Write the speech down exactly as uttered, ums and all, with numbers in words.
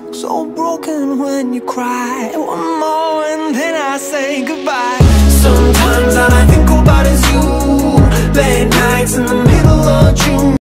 So broken when you cry. One more and then I say goodbye. Sometimes all I think about is you. Late nights in the middle of June.